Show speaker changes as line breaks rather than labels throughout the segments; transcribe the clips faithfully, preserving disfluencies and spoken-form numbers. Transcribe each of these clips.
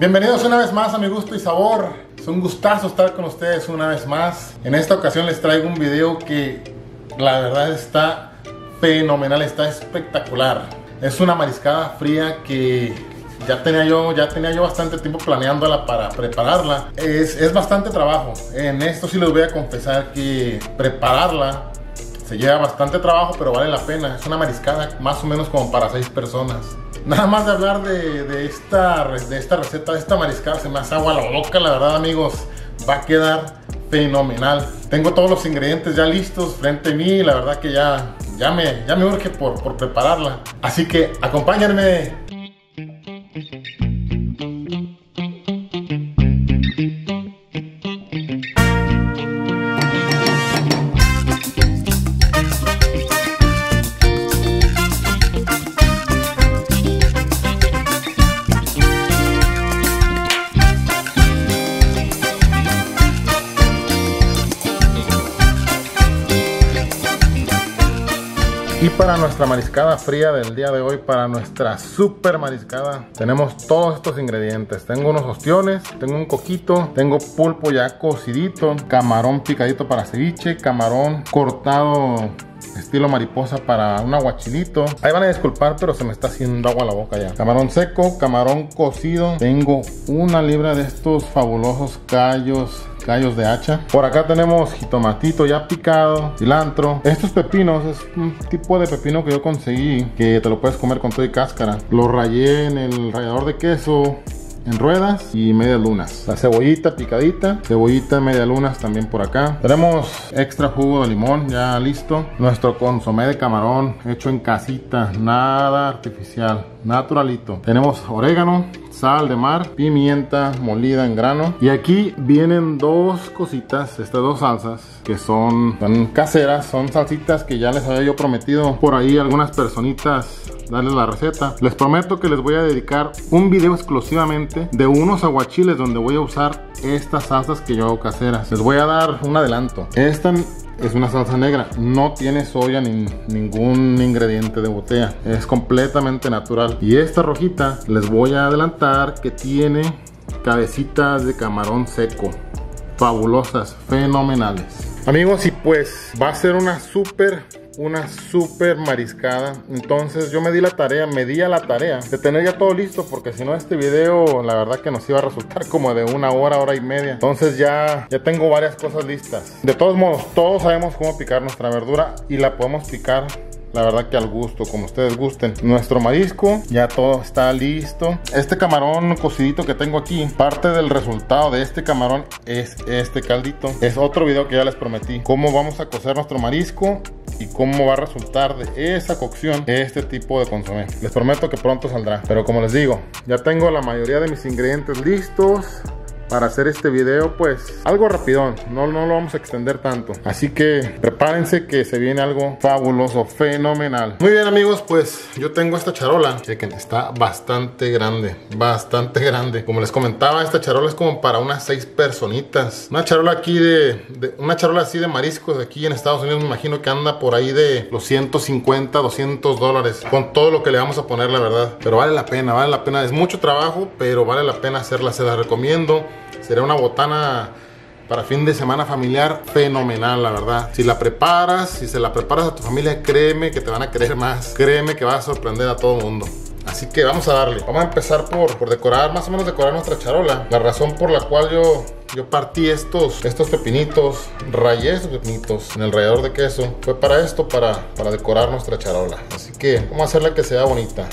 Bienvenidos una vez más a Mi Gusto y Sabor. Es un gustazo estar con ustedes una vez más. En esta ocasión les traigo un video que la verdad está fenomenal, está espectacular. Es una mariscada fría que ya tenía yo, ya tenía yo bastante tiempo planeándola para prepararla. Es, es bastante trabajo. En esto sí les voy a confesar que prepararla se lleva bastante trabajo, pero vale la pena. Es una mariscada más o menos como para seis personas. Nada más de hablar de, de, esta, de esta receta, de esta mariscada, se me hace agua a la boca, la verdad, amigos. Va a quedar fenomenal. Tengo todos los ingredientes ya listos frente a mí, la verdad que ya, ya, me, ya me urge por, por prepararla. Así que acompáñenme. Y para nuestra mariscada fría del día de hoy, para nuestra super mariscada, tenemos todos estos ingredientes. Tengo unos ostiones, tengo un coquito, tengo pulpo ya cocidito, camarón picadito para ceviche, camarón cortado estilo mariposa para un aguachilito. Ahí van a disculpar, pero se me está haciendo agua a la boca ya. Camarón seco, camarón cocido. Tengo una libra de estos fabulosos callos callos de hacha. Por acá tenemos jitomatito ya picado, cilantro. Estos pepinos es un tipo de pepino que yo conseguí que te lo puedes comer con todo y cáscara. Lo rayé en el rallador de queso en ruedas y medias lunas. La cebollita picadita, cebollita media lunas también por acá. Tenemos extra jugo de limón ya listo. Nuestro consomé de camarón hecho en casita, nada artificial, naturalito. Tenemos orégano, sal de mar, pimienta molida en grano. Y aquí vienen dos cositas, estas dos salsas que son, son caseras, son salsitas que ya les había yo prometido por ahí a algunas personitas darles la receta. Les prometo que les voy a dedicar un video exclusivamente de unos aguachiles donde voy a usar estas salsas que yo hago caseras. Les voy a dar un adelanto. Esta es una salsa negra, no tiene soya ni ningún ingrediente de botella, es completamente natural. Y esta rojita les voy a adelantar que tiene cabecitas de camarón seco, fabulosas, fenomenales. Amigos, y pues va a ser una súper una super mariscada. Entonces yo me di la tarea, me di a la tarea de tener ya todo listo, porque si no este video la verdad que nos iba a resultar como de una hora, hora y media. Entonces ya, ya tengo varias cosas listas. De todos modos, todos sabemos cómo picar nuestra verdura y la podemos picar la verdad que al gusto, como ustedes gusten. Nuestro marisco, ya todo está listo. Este camarón cocidito que tengo aquí, parte del resultado de este camarón es este caldito. Es otro video que ya les prometí, cómo vamos a cocer nuestro marisco y cómo va a resultar de esa cocción este tipo de consomé. Les prometo que pronto saldrá, pero como les digo, ya tengo la mayoría de mis ingredientes listos para hacer este video, pues algo rapidón, no, no lo vamos a extender tanto. Así que prepárense que se viene algo fabuloso, fenomenal. Muy bien, amigos, pues yo tengo esta charola que está bastante grande, bastante grande. Como les comentaba, esta charola es como para unas seis personitas. Una charola aquí de, de una charola así de mariscos aquí en Estados Unidos, me imagino que anda por ahí de los ciento cincuenta, doscientos dólares con todo lo que le vamos a poner, la verdad. Pero vale la pena, vale la pena. Es mucho trabajo, pero vale la pena hacerla, se la recomiendo. Sería una botana para fin de semana familiar fenomenal, la verdad. Si la preparas, si se la preparas a tu familia, créeme que te van a querer más. Créeme que vas a sorprender a todo el mundo. Así que vamos a darle. Vamos a empezar por, por decorar, más o menos decorar nuestra charola. La razón por la cual yo, yo partí estos, estos pepinitos, rayé estos pepinitos en el rallador de queso, fue para esto, para, para decorar nuestra charola. Así que vamos a hacerla que sea bonita.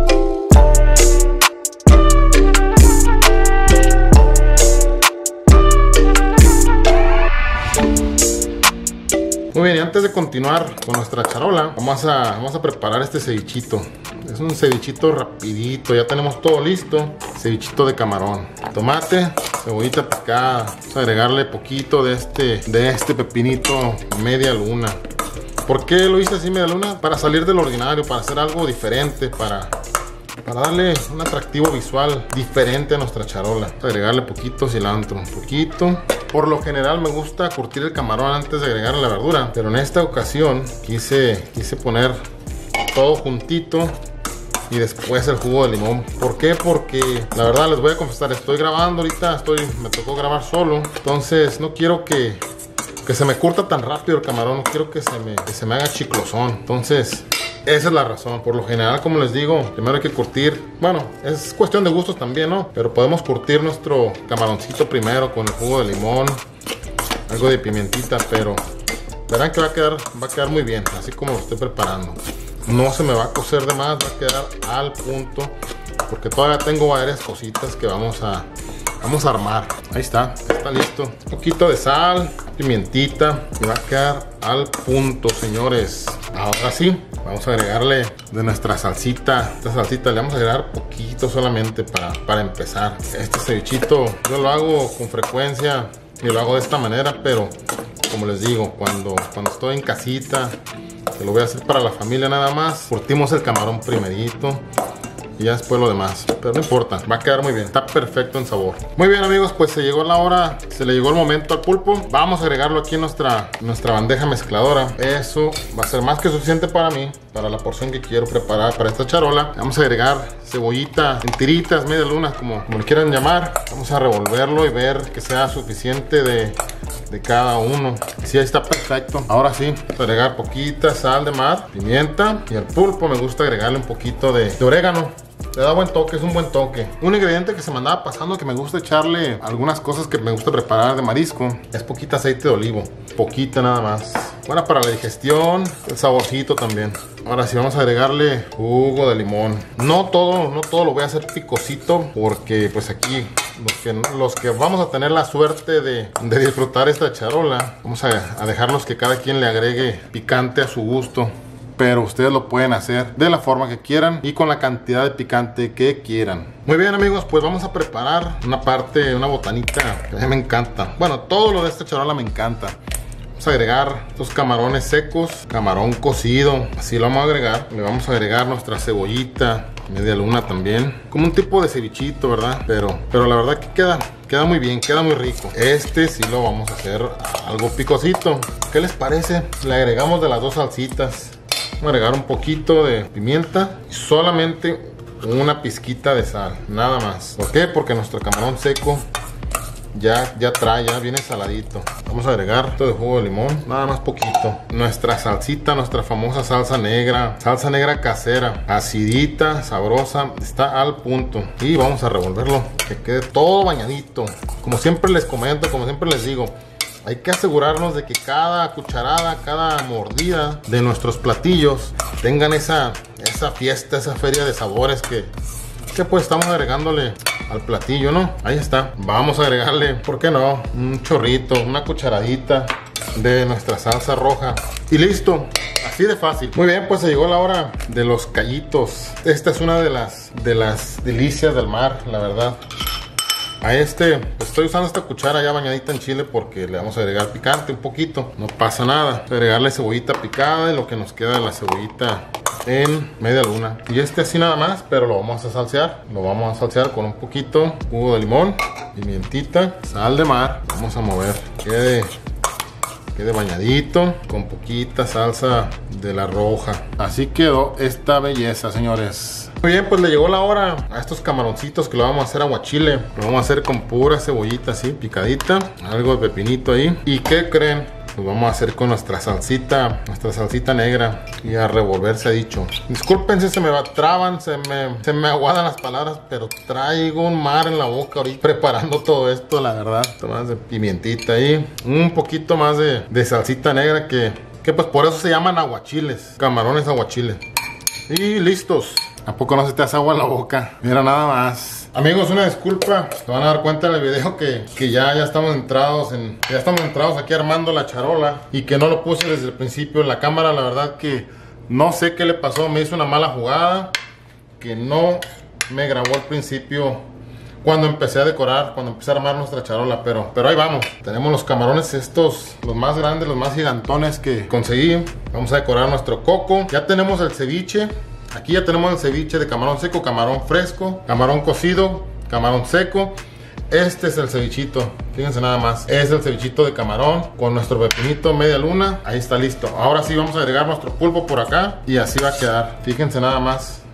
Muy bien, y antes de continuar con nuestra charola, vamos a, vamos a preparar este cevichito. Es un cevichito rapidito, ya tenemos todo listo. Cevichito de camarón, tomate, cebollita picada. Vamos a agregarle poquito de este, de este pepinito media luna. ¿Por qué lo hice así media luna? Para salir del ordinario, para hacer algo diferente, para... para darle un atractivo visual diferente a nuestra charola. Vamos a agregarle poquito cilantro, un poquito. Por lo general me gusta curtir el camarón antes de agregarle la verdura, pero en esta ocasión quise, quise poner todo juntito y después el jugo de limón. ¿Por qué? Porque la verdad les voy a confesar, estoy grabando ahorita, estoy, me tocó grabar solo, entonces no quiero que, que se me curta tan rápido el camarón, no quiero que se me, que se me haga chiclosón. Entonces esa es la razón. Por lo general, como les digo, primero hay que curtir. Bueno, es cuestión de gustos también, ¿no? Pero podemos curtir nuestro camaroncito primero con el jugo de limón, algo de pimientita, pero verán que va a quedar, va a quedar muy bien, así como lo estoy preparando. No se me va a cocer de más, va a quedar al punto, porque todavía tengo varias cositas que vamos a, vamos a armar. Ahí está, está listo. Un poquito de sal, pimientita, y va a quedar al punto, señores. Ahora sí, vamos a agregarle de nuestra salsita. Esta salsita le vamos a agregar poquito solamente para, para empezar. Este cevichito yo lo hago con frecuencia y lo hago de esta manera, pero como les digo, cuando, cuando estoy en casita, que lo voy a hacer para la familia nada más, curtimos el camarón primerito y ya después lo demás, pero no importa, va a quedar muy bien, está perfecto en sabor. Muy bien, amigos, pues se llegó la hora, se le llegó el momento al pulpo. Vamos a agregarlo aquí en nuestra, nuestra bandeja mezcladora. Eso va a ser más que suficiente para mí, para la porción que quiero preparar para esta charola. Vamos a agregar cebollita en tiritas, media luna, como, como le quieran llamar. Vamos a revolverlo y ver que sea suficiente de, de cada uno. Sí, ahí está perfecto. Ahora sí, vamos a agregar poquita sal de mar, pimienta, y al pulpo me gusta agregarle un poquito de, de orégano. Le da buen toque, es un buen toque. Un ingrediente que se me andaba pasando, que me gusta echarle algunas cosas que me gusta preparar de marisco, es poquita aceite de olivo. Poquita nada más. Buena para la digestión, el saborcito también. Ahora sí vamos a agregarle jugo de limón. No todo, no todo lo voy a hacer picosito, porque pues aquí los que, los que vamos a tener la suerte de, de disfrutar esta charola, vamos a, a dejarlos que cada quien le agregue picante a su gusto. Pero ustedes lo pueden hacer de la forma que quieran y con la cantidad de picante que quieran. Muy bien, amigos, pues vamos a preparar una parte, una botanita que a mí me encanta. Bueno, todo lo de esta charola me encanta. Vamos a agregar estos camarones secos, camarón cocido, así lo vamos a agregar. Le vamos a agregar nuestra cebollita, media luna también, como un tipo de cevichito, ¿verdad? Pero, pero la verdad que queda, queda muy bien, queda muy rico. Este sí lo vamos a hacer algo picosito. ¿Qué les parece? Le agregamos de las dos salsitas. Vamos a agregar un poquito de pimienta y solamente una pizquita de sal, nada más. ¿Por qué? Porque nuestro camarón seco ya, ya trae, ya viene saladito. Vamos a agregar esto de jugo de limón, nada más poquito. Nuestra salsita, nuestra famosa salsa negra, salsa negra casera, acidita, sabrosa, está al punto. Y vamos a revolverlo, que quede todo bañadito. Como siempre les comento, como siempre les digo, hay que asegurarnos de que cada cucharada, cada mordida de nuestros platillos tengan esa, esa fiesta, esa feria de sabores que, que pues estamos agregándole al platillo, ¿no? Ahí está. Vamos a agregarle, ¿por qué no? Un chorrito, una cucharadita de nuestra salsa roja. Y listo. Así de fácil. Muy bien, pues se llegó la hora de los callitos. Esta es una de las, de las delicias del mar, la verdad. A este, pues estoy usando esta cuchara ya bañadita en chile porque le vamos a agregar picante un poquito. No pasa nada. Vamos a agregarle cebollita picada y lo que nos queda de la cebollita en media luna. Y este así nada más, pero lo vamos a salsear. Lo vamos a salsear con un poquito jugo de limón, pimientita, sal de mar. Vamos a mover. Quede, quede bañadito con poquita salsa de la roja. Así quedó esta belleza, señores. Muy bien, pues le llegó la hora a estos camaroncitos que lo vamos a hacer aguachile. Lo vamos a hacer con pura cebollita así, picadita. Algo de pepinito ahí. ¿Y qué creen? Lo vamos a hacer con nuestra salsita, nuestra salsita negra. Y a revolver se ha dicho. Disculpen si se me va, traban, se me, se me aguadan las palabras, pero traigo un mar en la boca ahorita preparando todo esto, la verdad. Más de pimientita ahí. Un poquito más de, de salsita negra que, que pues por eso se llaman aguachiles. Camarones aguachiles. Y listos. ¿A poco no se te hace agua en la boca? Mira nada más. Amigos, una disculpa. Se van a dar cuenta en el video que, que ya, ya estamos entrados en, ya estamos entrados aquí armando la charola. Y que no lo puse desde el principio en la cámara. La verdad que no sé qué le pasó. Me hizo una mala jugada. Que no me grabó al principio cuando empecé a decorar, cuando empecé a armar nuestra charola. Pero, pero ahí vamos. Tenemos los camarones estos, los más grandes, los más gigantones que conseguí. Vamos a decorar nuestro coco. Ya tenemos el ceviche. Aquí ya tenemos el ceviche de camarón seco, camarón fresco, camarón cocido, camarón seco. Este es el cevichito, fíjense nada más. Es el cevichito de camarón con nuestro pepinito media luna. Ahí está listo. Ahora sí vamos a agregar nuestro pulpo por acá y así va a quedar. Fíjense nada más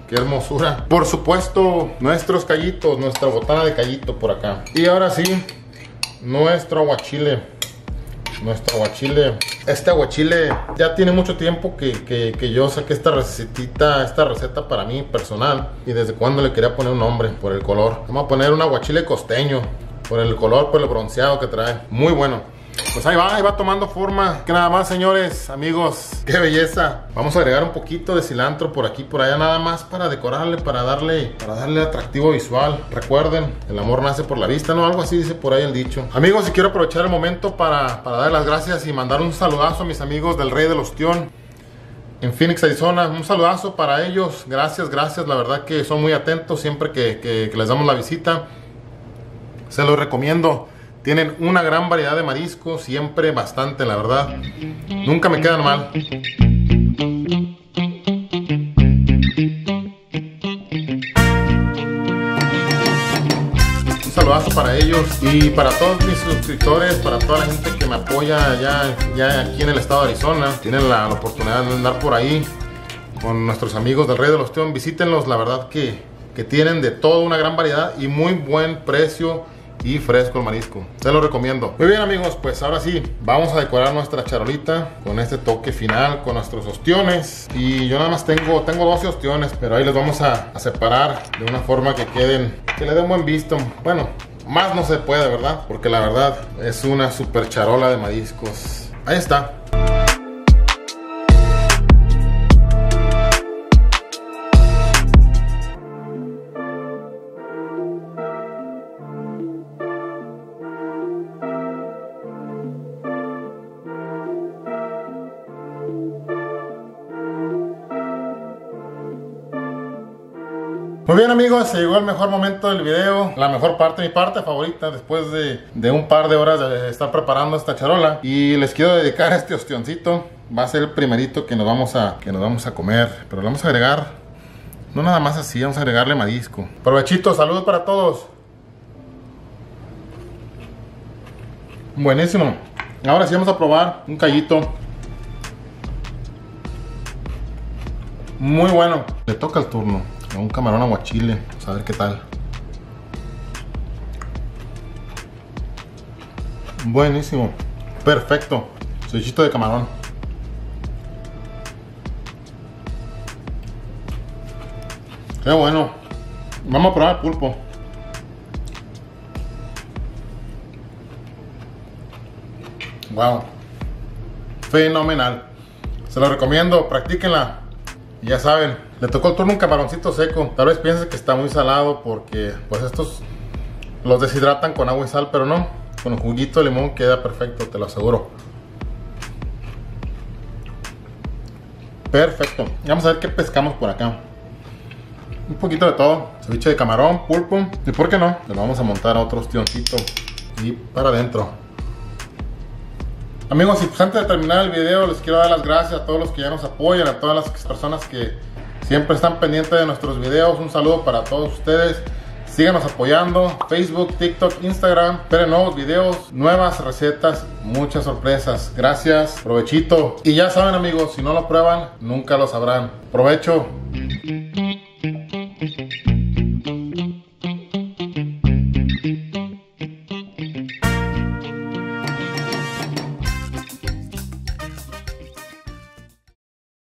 qué hermosura. Por supuesto, nuestros callitos, nuestra botana de callito por acá. Y ahora sí, nuestro aguachile. Nuestro aguachile. Este aguachile ya tiene mucho tiempo que, que, que yo saqué esta recetita, esta receta para mí personal. Y desde cuando le quería poner un nombre, por el color. Vamos a poner un aguachile costeño, por el color, por el bronceado que trae. Muy bueno. Pues ahí va, ahí va tomando forma. Que nada más, señores, amigos, qué belleza. Vamos a agregar un poquito de cilantro por aquí, por allá, nada más para decorarle, para darle, para darle atractivo visual. Recuerden, el amor nace por la vista, ¿no? Algo así dice por ahí el dicho. Amigos, y quiero aprovechar el momento para, para dar las gracias y mandar un saludazo a mis amigos del Rey del Ostión en Phoenix, Arizona. Un saludazo para ellos. Gracias, gracias. La verdad que son muy atentos siempre que, que, que les damos la visita. Se los recomiendo. Tienen una gran variedad de mariscos, siempre bastante, la verdad. Nunca me quedan mal. Un saludazo para ellos y para todos mis suscriptores, para toda la gente que me apoya ya, ya aquí en el estado de Arizona. Tienen la, la oportunidad de andar por ahí con nuestros amigos del Rey del Ostión. Visítenlos, la verdad que, que tienen de todo, una gran variedad y muy buen precio. Y fresco el marisco, se lo recomiendo. Muy bien, amigos, pues ahora sí vamos a decorar nuestra charolita con este toque final, con nuestros ostiones. Y yo nada más tengo, tengo doce ostiones, pero ahí les vamos a, a separar de una forma que queden, que le den buen visto. Bueno, más no se puede, ¿verdad? Porque la verdad es una super charola de mariscos. Ahí está. Muy bien, amigos, se llegó el mejor momento del video, la mejor parte, mi parte favorita después de, de un par de horas de estar preparando esta charola. Y les quiero dedicar este ostioncito. Va a ser el primerito que nos vamos a, que nos vamos a comer, pero le vamos a agregar, no nada más así, vamos a agregarle marisco. Provechito, saludos para todos. Buenísimo. Ahora sí vamos a probar un callito. Muy bueno. Le toca el turno a un camarón aguachile. Vamos a ver qué tal. Buenísimo. Perfecto. Cevichito de camarón. Qué bueno. Vamos a probar el pulpo. Wow. Fenomenal. Se lo recomiendo. Practíquenla. Ya saben, le tocó el turno un camaroncito seco. Tal vez piensen que está muy salado porque pues estos los deshidratan con agua y sal, pero no. Con un juguito de limón queda perfecto, te lo aseguro. Perfecto. Vamos a ver qué pescamos por acá. Un poquito de todo. Ceviche de camarón, pulpo. Y por qué no, le vamos a montar a otro ostioncito y para adentro. Amigos, y pues antes de terminar el video les quiero dar las gracias a todos los que ya nos apoyan, a todas las personas que siempre están pendientes de nuestros videos. Un saludo para todos ustedes. Síganos apoyando, Facebook, TikTok, Instagram. Esperen nuevos videos, nuevas recetas, muchas sorpresas. Gracias, provechito. Y ya saben, amigos, si no lo prueban, nunca lo sabrán. Provecho.